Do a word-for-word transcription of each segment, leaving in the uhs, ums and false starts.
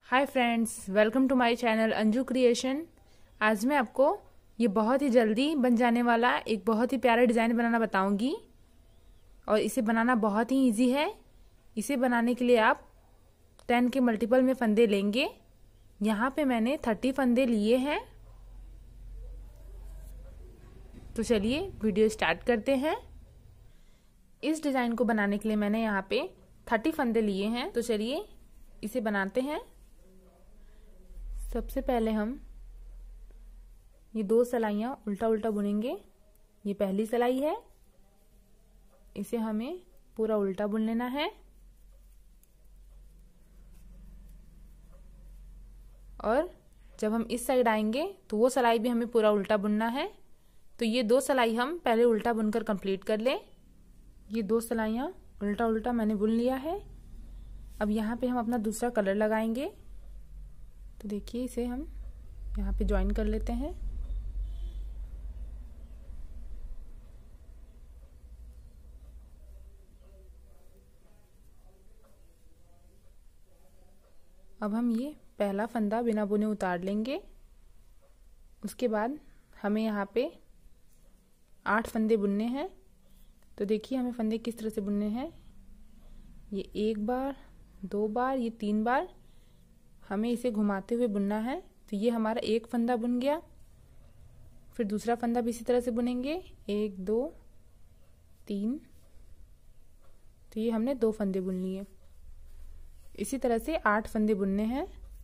Hi friends, welcome to my channel Anju creation. आज मैं आपको ये बहुत ही जल्दी बन जाने वाला एक बहुत ही प्यारा डिज़ाइन बनाना बताऊंगी और इसे बनाना बहुत ही इजी है। इसे बनाने के लिए आप टेन के मल्टीपल में फंदे लेंगे। यहाँ पे मैंने थर्टी फंदे लिए हैं। तो चलिए वीडियो स्टार्ट करते हैं। इस डिज़ाइन को बनाने के लिए मैंने यहाँ पे थर्टी फंदे लिए हैं। तो चलिए इसे बनाते हैं। सबसे पहले हम ये दो सिलाइयाँ उल्टा उल्टा बुनेंगे। ये पहली सिलाई है, इसे हमें पूरा उल्टा बुन लेना है और जब हम इस साइड आएंगे तो वो सिलाई भी हमें पूरा उल्टा बुनना है। तो ये दो सिलाई हम पहले उल्टा बुनकर कंप्लीट कर लें। ये दो सिलाइयाँ उल्टा उल्टा मैंने बुन लिया है। अब यहाँ पे हम अपना दूसरा कलर लगाएंगे। तो देखिए इसे हम यहाँ पे ज्वाइन कर लेते हैं। अब हम ये पहला फंदा बिना बुने उतार लेंगे। उसके बाद हमें यहाँ पे आठ फंदे बुनने हैं। तो देखिए हमें फंदे किस तरह से बुनने हैं। ये एक बार, दो बार, ये तीन बार हमें इसे घुमाते हुए बुनना है। तो ये हमारा एक फंदा बुन गया। फिर दूसरा फंदा भी इसी तरह से बुनेंगे, एक, दो, तीन। तो ये हमने दो फंदे बुन लिए। इसी तरह से आठ फंदे बुनने हैं।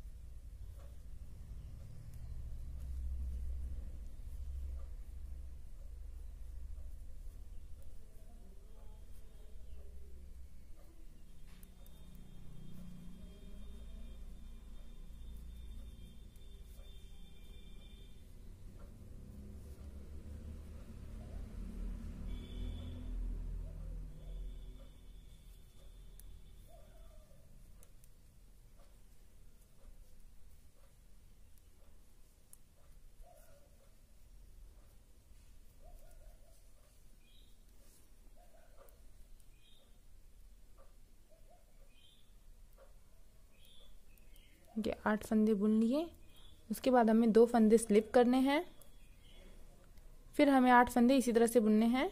ये आठ फंदे बुन लिए। उसके बाद हमें दो फंदे स्लिप करने हैं। फिर हमें आठ फंदे इसी तरह से बुनने हैं।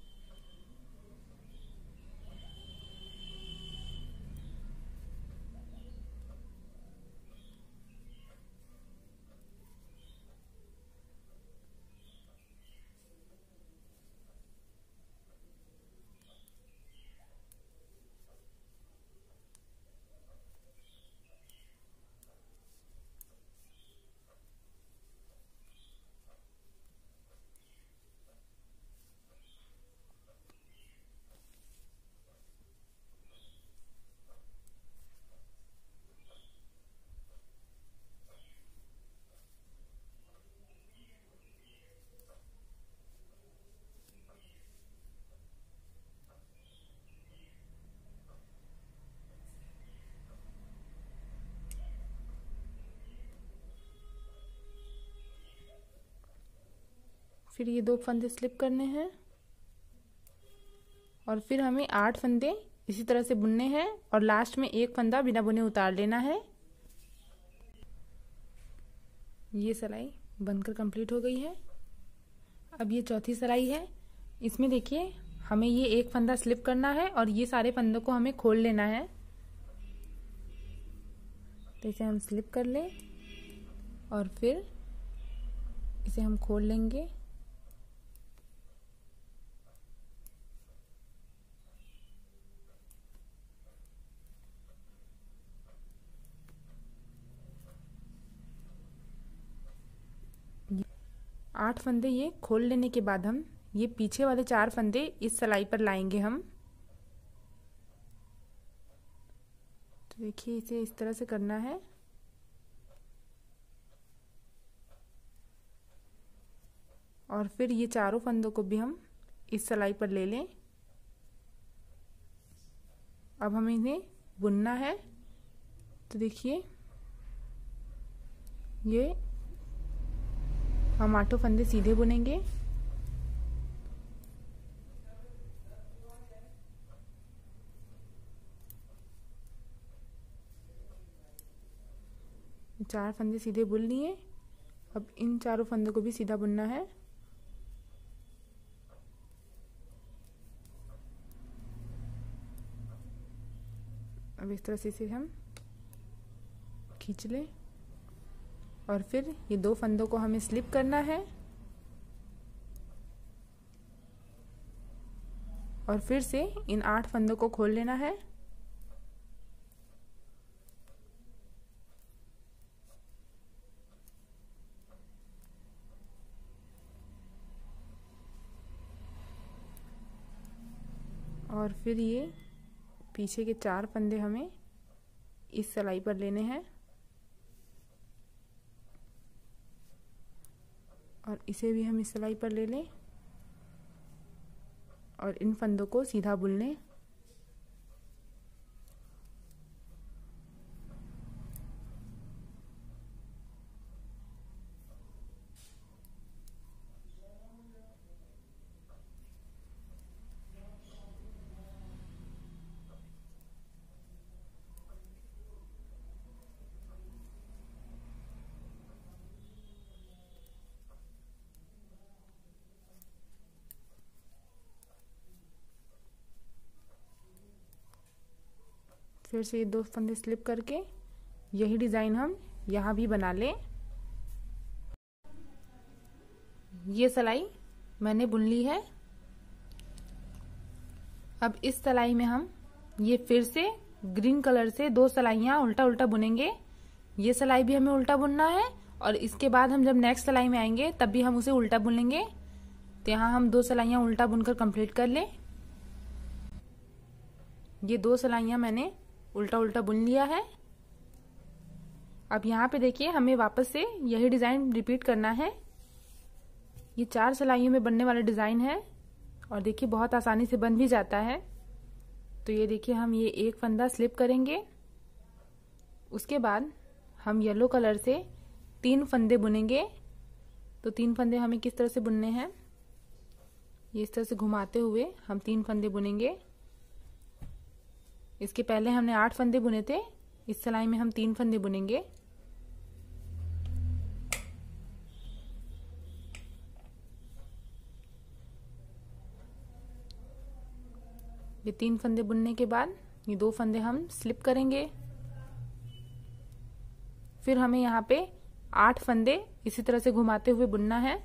फिर ये दो फंदे स्लिप करने हैं और फिर हमें आठ फंदे इसी तरह से बुनने हैं और लास्ट में एक फंदा बिना बुने उतार लेना है। ये सिलाई बनकर कंप्लीट हो गई है। अब ये चौथी सिलाई है। इसमें देखिए हमें ये एक फंदा स्लिप करना है और ये सारे फंदों को हमें खोल लेना है। तो इसे हम स्लिप कर लें और फिर इसे हम खोल लेंगे। आठ फंदे ये खोल लेने के बाद हम ये पीछे वाले चार फंदे इस सिलाई पर लाएंगे हम। तो देखिए इसे इस तरह से करना है। और फिर ये चारों फंदों को भी हम इस सिलाई पर ले लें। अब हमें इन्हें बुनना है। तो देखिए ये हम आठों फंदे सीधे बुनेंगे। चार फंदे सीधे बुन लिए। अब इन चारों फंदों को भी सीधा बुनना है। अब इस तरह से इसे हम खींच लें और फिर ये दो फंदों को हमें स्लिप करना है और फिर से इन आठ फंदों को खोल लेना है। और फिर ये पीछे के चार फंदे हमें इस सिलाई पर लेने हैं और इसे भी हम इस सिलाई पर ले लें और इन फंदों को सीधा बुन लें। फिर से ये दो फंदे स्लिप करके यही डिज़ाइन हम यहाँ भी बना लें। ये सिलाई मैंने बुन ली है। अब इस सिलाई में हम ये फिर से ग्रीन कलर से दो सिलाइयाँ उल्टा उल्टा बुनेंगे। ये सिलाई भी हमें उल्टा बुनना है और इसके बाद हम जब नेक्स्ट सिलाई में आएंगे तब भी हम उसे उल्टा बुन लेंगे। तो यहाँ हम दो सिलाइयाँ उल्टा बुनकर कंप्लीट कर लें। ये दो सिलाइयाँ मैंने उल्टा उल्टा बुन लिया है। अब यहाँ पे देखिए हमें वापस से यही डिज़ाइन रिपीट करना है। ये चार सिलाइयों में बनने वाला डिज़ाइन है और देखिए बहुत आसानी से बन भी जाता है। तो ये देखिए हम ये एक फंदा स्लिप करेंगे, उसके बाद हम येलो कलर से तीन फंदे बुनेंगे। तो तीन फंदे हमें किस तरह से बुनने हैं, ये इस तरह से घुमाते हुए हम तीन फंदे बुनेंगे। इसके पहले हमने आठ फंदे बुने थे, इस सिलाई में हम तीन फंदे बुनेंगे। ये तीन फंदे बुनने के बाद ये दो फंदे हम स्लिप करेंगे। फिर हमें यहाँ पे आठ फंदे इसी तरह से घुमाते हुए बुनना है।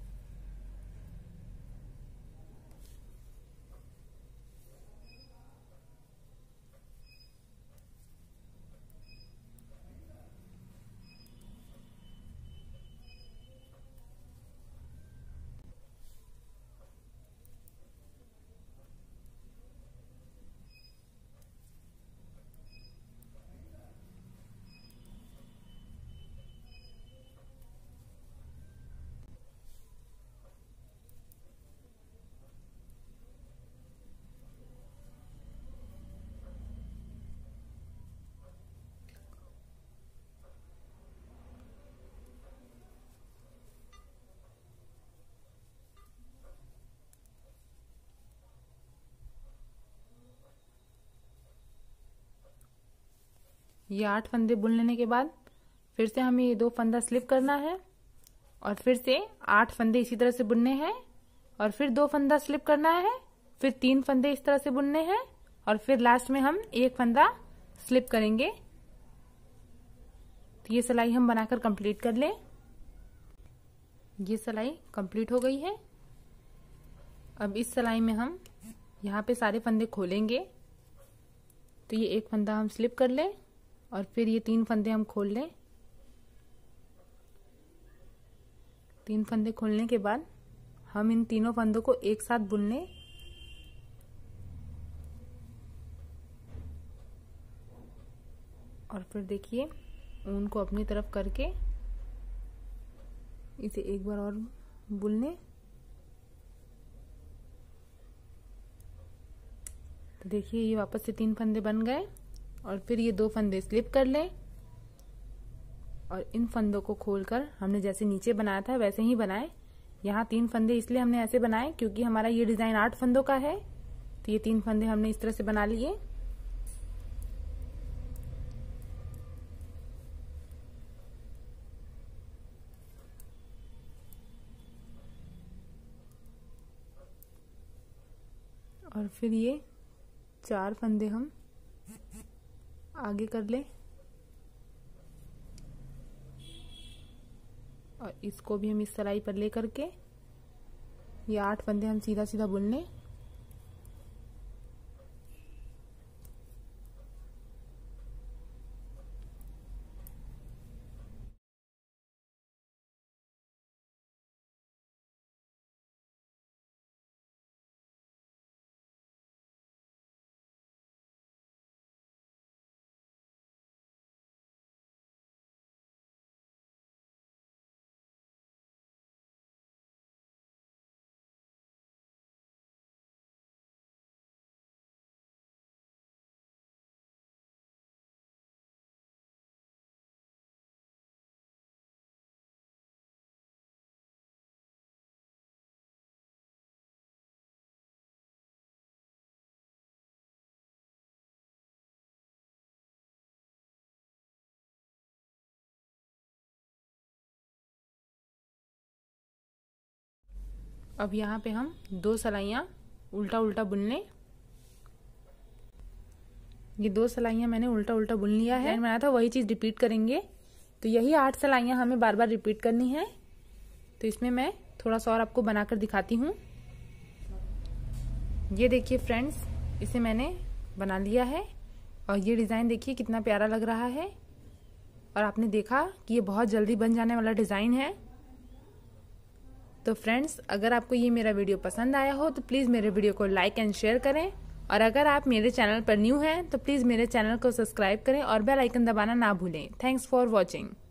ये आठ फंदे बुन लेने के बाद फिर से हमें ये दो फंदा स्लिप करना है और फिर से आठ फंदे इसी तरह से बुनने हैं और फिर दो फंदा स्लिप करना है, फिर तीन फंदे इस तरह से बुनने हैं और फिर लास्ट में हम एक फंदा स्लिप करेंगे। तो ये सिलाई हम बनाकर कंप्लीट कर लें। ये सिलाई कंप्लीट हो गई है। अब इस सिलाई में हम यहाँ पे सारे फंदे खोलेंगे। तो ये एक फंदा हम स्लिप कर लें और फिर ये तीन फंदे हम खोल लें। तीन फंदे खोलने के बाद हम इन तीनों फंदों को एक साथ बुन लें। और फिर देखिए ऊन को अपनी तरफ करके इसे एक बार और बुन लें। तो देखिए ये वापस से तीन फंदे बन गए और फिर ये दो फंदे स्लिप कर लें और इन फंदों को खोलकर हमने जैसे नीचे बनाया था वैसे ही बनाए। यहाँ तीन फंदे इसलिए हमने ऐसे बनाए क्योंकि हमारा ये डिजाइन आठ फंदों का है। तो ये तीन फंदे हमने इस तरह से बना लिए। और फिर ये चार फंदे हम आगे कर लें और इसको भी हम इस सिलाई पर ले करके ये आठ फंदे हम सीधा सीधा बुन लें। अब यहाँ पे हम दो सिलाइयाँ उल्टा उल्टा बुन लें। ये दो सिलाइयाँ मैंने उल्टा उल्टा बुन लिया है, बनाया था वही चीज़ रिपीट करेंगे। तो यही आठ सिलाइयाँ हमें बार बार रिपीट करनी है। तो इसमें मैं थोड़ा सा और आपको बनाकर दिखाती हूँ। ये देखिए फ्रेंड्स, इसे मैंने बना लिया है और ये डिज़ाइन देखिए कितना प्यारा लग रहा है। और आपने देखा कि ये बहुत जल्दी बन जाने वाला डिज़ाइन है। तो फ्रेंड्स, अगर आपको ये मेरा वीडियो पसंद आया हो तो प्लीज़ मेरे वीडियो को लाइक एंड शेयर करें। और अगर आप मेरे चैनल पर न्यू हैं तो प्लीज़ मेरे चैनल को सब्सक्राइब करें और बेल आइकन दबाना ना भूलें। Thanks for watching.